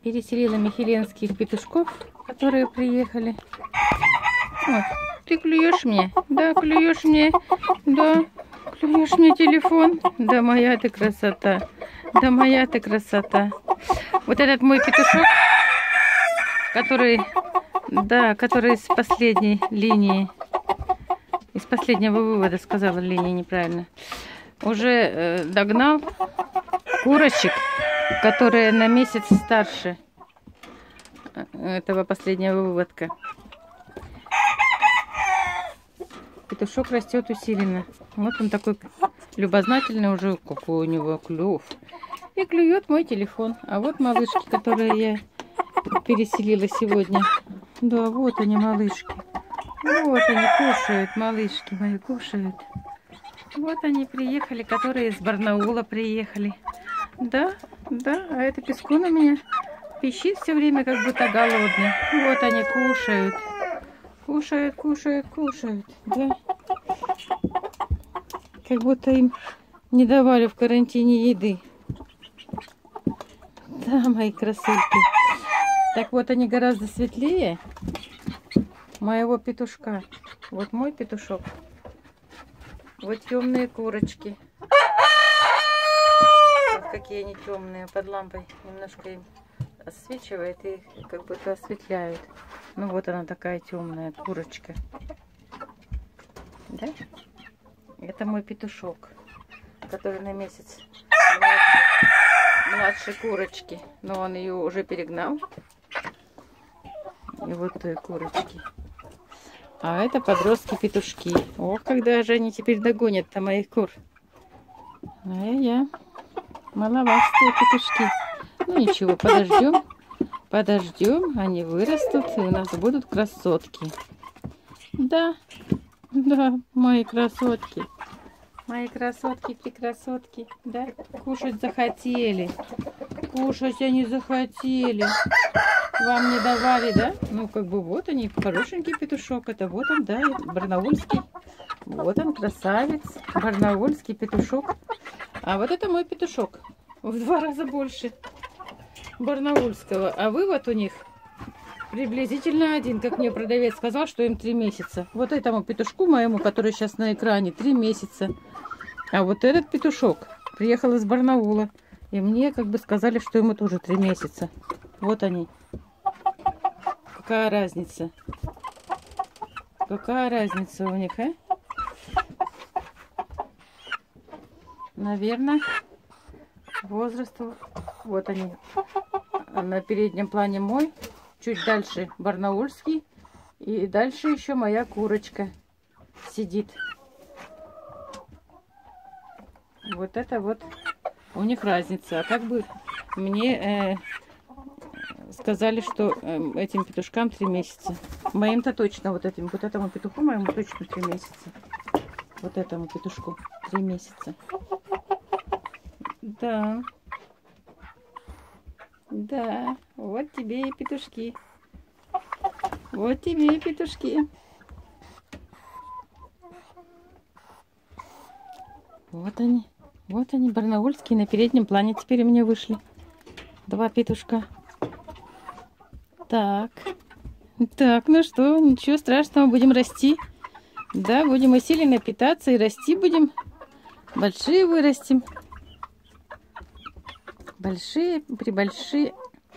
переселила михеленских петушков, которые приехали. Вот. Ты клюешь мне? Да, клюешь мне? Да, клюешь мне телефон? Да, моя ты красота. Да, моя ты красота. Вот этот мой петушок, который, да, который из последней линии, из последнего вывода, сказала линия неправильно, уже догнал курочек, которые на месяц старше этого последнего выводка. Петушок растет усиленно. Вот он такой любознательный уже, какой у него клюв. И клюет мой телефон. А вот малышки, которые я переселила сегодня. Да, вот они, малышки. Вот они кушают, малышки мои кушают. Вот они приехали, которые из Барнаула приехали. Да, да, а это Пескун у меня пищит все время, как будто голодный. Вот они кушают. Кушают, кушают, кушают. Да. Как будто им не давали в карантине еды. Да, мои красотки. Так вот, они гораздо светлее моего петушка. Вот мой петушок. Вот темные курочки. Вот какие они темные. Под лампой немножко им освечивает и как будто осветляют. Ну вот она такая темная курочка. Да? Это мой петушок, который на месяц младше курочки. Но он ее уже перегнал. И вот курочки. А это подростки-петушки. Ох, когда же они теперь догонят-то моих кур. Ай-я. Маловастые петушки. Ну ничего, подождем. Подождем, они вырастут, и у нас будут красотки. Да, да, мои красотки. Мои красотки-прекрасотки. Да, кушать захотели. Кушать они захотели. Вам не давали, да? Ну, как бы вот они, хорошенький петушок. Это вот он, да, барнаульский. Вот он, красавец. Барнаульский петушок. А вот это мой петушок. В 2 раза больше барнаульского. А вывод у них приблизительно один. Как мне продавец сказал, что им 3 месяца. Вот этому петушку моему, который сейчас на экране, 3 месяца. А вот этот петушок приехал из Барнаула. И мне как бы сказали, что ему тоже 3 месяца. Вот они. Какая разница? Какая разница у них, а? Наверное, возрасту. Вот они. На переднем плане мой. Чуть дальше барнаульский. И дальше еще моя курочка сидит. Вот это вот у них разница. А как бы мне сказали, что этим петушкам 3 месяца. Моим-то точно вот этому петуху моему точно 3 месяца. Вот этому петушку 3 месяца. Да. Да. Вот тебе и петушки. Вот тебе и петушки. Вот они. Вот они, барнаульские, на переднем плане теперь у меня вышли. 2 петушка. Так. Так, ну что, ничего страшного, будем расти. Да, будем усиленно питаться и расти будем. Большие вырастим. Большие, прибольшие.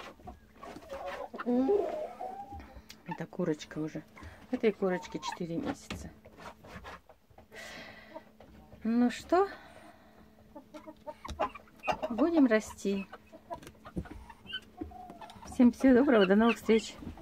Это курочка уже. Этой курочке 4 месяца. Ну что, будем расти. Всем всего доброго, до новых встреч.